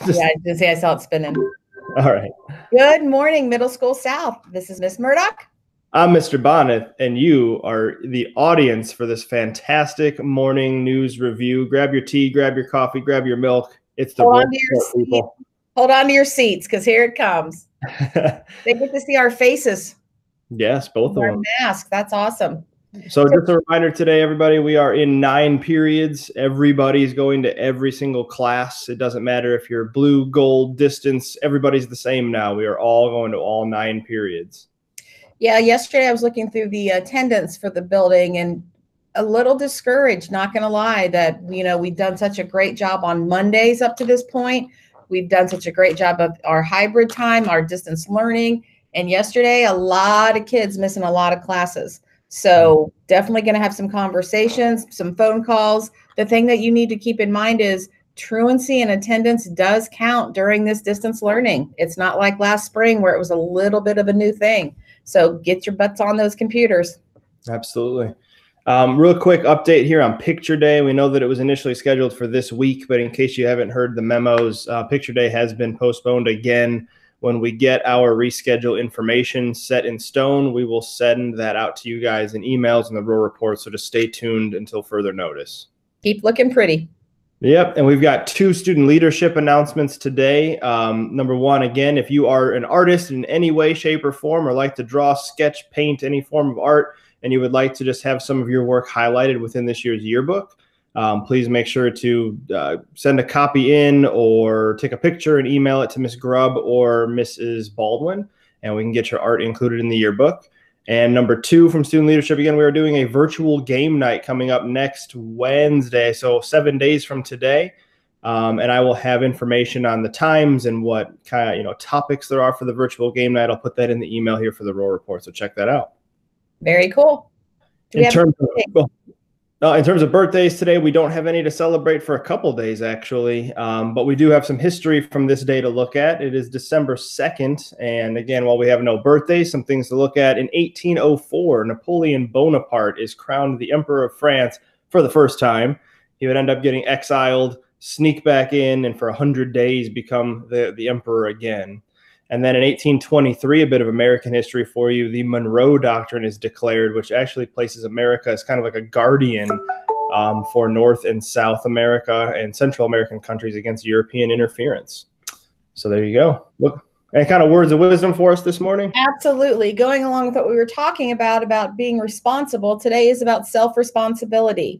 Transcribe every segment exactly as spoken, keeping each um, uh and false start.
Yeah, I did say I saw it spinning. All right. Good morning, Middle School South. This is Miss Murdoch. I'm Mister Bonnet, and you are the audience for this fantastic morning news review. Grab your tea, grab your coffee, grab your milk. It's the Hold Roll on to your Report, seat. people. Hold on to your seats, because here it comes. They get to see our faces. Yes, both of Our them. masks. That's awesome. So just a reminder today, everybody, we are in nine periods. Everybody's going to every single class. It doesn't matter if you're blue, gold, distance. Everybody's the same now. We are all going to all nine periods. Yeah, yesterday I was looking through the attendance for the building and a little discouraged, not going to lie, that, you know, we've done such a great job on Mondays up to this point. We've done such a great job of our hybrid time, our distance learning. And yesterday, a lot of kids missing a lot of classes. So definitely going to have some conversations, some phone calls. The thing that you need to keep in mind is truancy and attendance does count during this distance learning. It's not like last spring where it was a little bit of a new thing. So get your butts on those computers. Absolutely. Um, real quick update here on Picture Day. We know that it was initially scheduled for this week, but in case you haven't heard the memos, uh, Picture Day has been postponed again. When we get our reschedule information set in stone, we will send that out to you guys in emails and the Roll Report, so just stay tuned until further notice. Keep looking pretty. Yep, and we've got two student leadership announcements today. Um, number one, again, if you are an artist in any way, shape, or form, or like to draw, sketch, paint, any form of art, and you would like to just have some of your work highlighted within this year's yearbook, um, please make sure to uh, send a copy in or take a picture and email it to Miss Grubb or Missus Baldwin, and we can get your art included in the yearbook. And number two, from student leadership, again, we are doing a virtual game night coming up next Wednesday, so seven days from today. Um, and I will have information on the times and what kind of, you know, topics there are for the virtual game night. I'll put that in the email here for the Roll Report, so check that out. Very cool. In terms of, well, uh, in terms of birthdays today, we don't have any to celebrate for a couple days, actually, um, but we do have some history from this day to look at. It is December second, and again, while we have no birthdays, some things to look at. In eighteen oh four, Napoleon Bonaparte is crowned the Emperor of France for the first time. He would end up getting exiled, sneak back in, and for one hundred days become the, the emperor again. And then in eighteen twenty-three, a bit of American history for you, the Monroe Doctrine is declared, which actually places America as kind of like a guardian um, for North and South America and Central American countries against European interference. So there you go. Look, any kind of words of wisdom for us this morning? Absolutely. Going along with what we were talking about, about being responsible, today is about self-responsibility.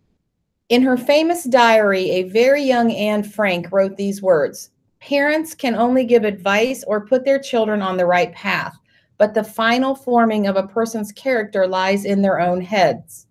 In her famous diary, a very young Anne Frank wrote these words: "Parents can only give advice or put their children on the right path, but the final forming of a person's character lies in their own heads."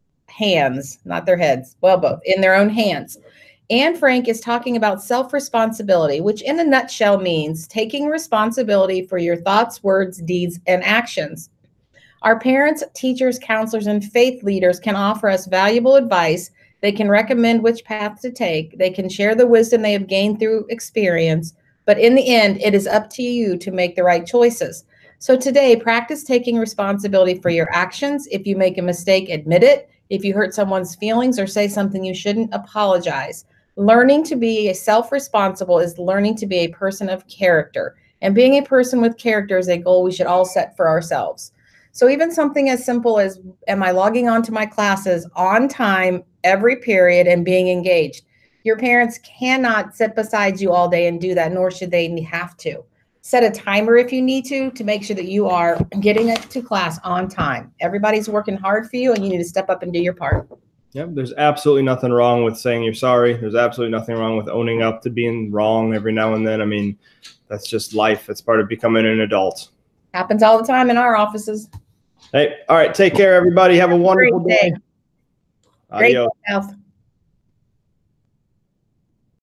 Hands, not their heads. Well, both. In their own hands. Anne Frank is talking about self-responsibility, which in a nutshell means taking responsibility for your thoughts, words, deeds, and actions. Our parents, teachers, counselors, and faith leaders can offer us valuable advice. They can recommend which path to take. They can share the wisdom they have gained through experience. But in the end, it is up to you to make the right choices. So today, practice taking responsibility for your actions. If you make a mistake, admit it. If you hurt someone's feelings or say something you shouldn't, apologize. Learning to be a self-responsible is learning to be a person of character. And being a person with character is a goal we should all set for ourselves. So even something as simple as, am I logging on to my classes on time, every period, and being engaged? Your parents cannot sit beside you all day and do that, nor should they have to. Set a timer if you need to, to make sure that you are getting it to class on time. Everybody's working hard for you, and you need to step up and do your part. Yep, there's absolutely nothing wrong with saying you're sorry. There's absolutely nothing wrong with owning up to being wrong every now and then. I mean, that's just life. It's part of becoming an adult. Happens all the time in our offices. Hey, all right, take care, everybody. Have a wonderful day. Great day. Great health.